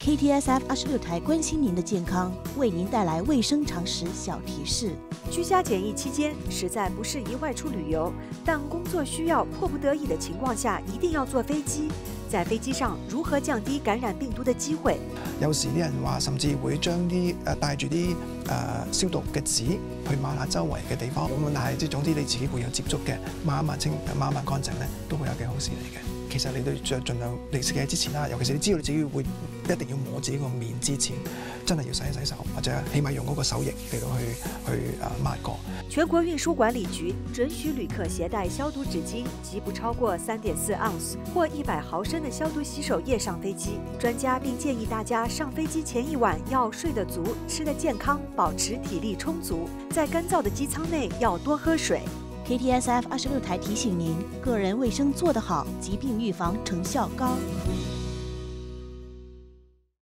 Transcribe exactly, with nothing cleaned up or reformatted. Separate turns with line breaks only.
K T S F 二十六台关心您的健康，为您带来卫生常识小提示。
居家检疫期間，實在不適宜外出旅遊，但工作需要迫不得已的情況下，一定要坐飛機。在飛機上，如何降低感染病毒的機會？
有時啲人話，甚至會將啲誒帶住啲誒消毒嘅紙去抹下周圍嘅地方。咁但係即係總之你自己會有接觸嘅，抹一抹清、抹一抹乾淨咧，都會有嘅好事嚟嘅。其實你都盡盡量你食嘢之前啦，尤其是你知道你自己會一定要摸自己個面之前，真係要洗一洗手，或者起碼用嗰個手液嚟到去去誒抹過。
全國運輸管理局准許旅客攜帶消毒紙巾及不超過三點四盎司或一百毫升的消毒洗手液上飛機。專家並建議大家上飛機前一晚要睡得足、吃得健康，保持體力充足。在乾燥的機艙內要多喝水。
K T S F 二十六台提醒您：個人衛生做得好，疾病預防成效高。